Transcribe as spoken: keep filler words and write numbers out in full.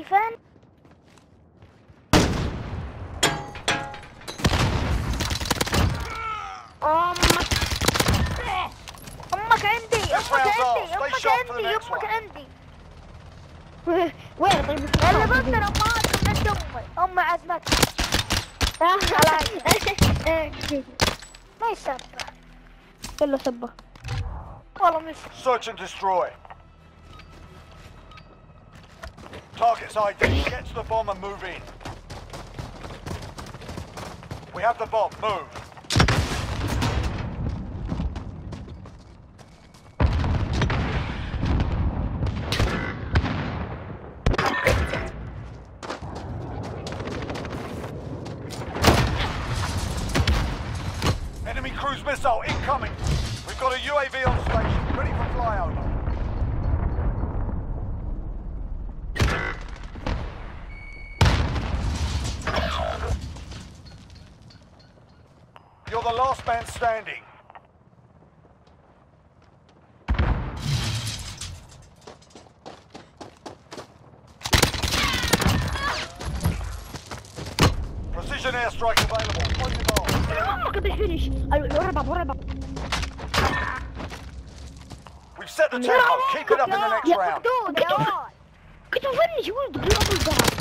فين؟ امك امك عندي امك عندي امك عندي امك عندي. وين طيب؟ اللي ضدنا امهات من امي امي عزمتها. ما يسبح كله سبه والله مش. Search and destroy. Target's I D. Get to the bomb and move in. We have the bomb. Move. Enemy cruise missile incoming. We've got a U A V on station, ready for flyover. You're the last man standing. Precision airstrike available. On your mark. امك بالفينش. ورا ورا. We've set the tempo. Keep it up in the next يا round. مقدود يا واد. كنت مفنش ولد قبل ابو الزهر.